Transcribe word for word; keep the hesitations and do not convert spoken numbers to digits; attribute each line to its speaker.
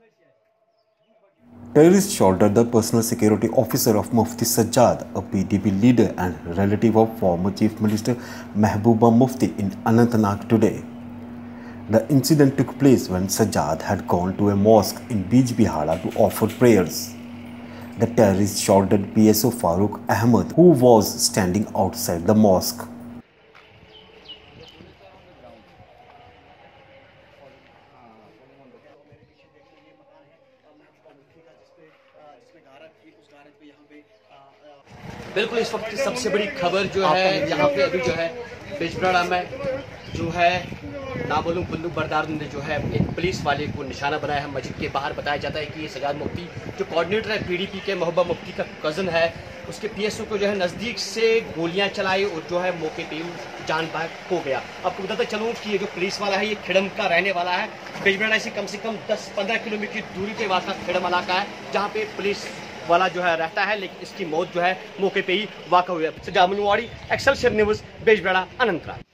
Speaker 1: Terrorists shot at the personal security officer of Mufti Sajad, a P D P leader and relative of former Chief Minister Mehbooba Mufti in Anantnag today. The incident took place when Sajad had gone to a mosque in Bijbehara to offer prayers. The terrorists shot at P S O Farooq Ahmad, who was standing outside the mosque.
Speaker 2: बिल्कुल इस वक्त सबसे बड़ी खबर जो है यहाँ पे अभी जो है बिजबेहारा में जो है नामालूम बंदूक बरदार ने जो है एक पुलिस वाले को निशाना बनाया है मस्जिद के बाहर। बताया जाता है कि ये सजाद मुफ्ती जो कोऑर्डिनेटर है पीडीपी के महबूबा मुफ्ती का कज़न है, उसके पीएसओ को जो है नज़दीक से गोलियां चलाई और जो है मौके पे जान बाहर हो गया। आपको बताते चलूँ कि ये जो पुलिस वाला है ये खिड़म का रहने वाला है। बिजबेहारा से कम से कम दस पंद्रह किलोमीटर की दूरी पे वाक़ा खिड़म इलाका है जहाँ पे पुलिस वाला जो है रहता है, लेकिन इसकी मौत जो है मौके पे ही वाक़ा हुई है। Sajad Excelsior news, Bijbehara, Anantnag.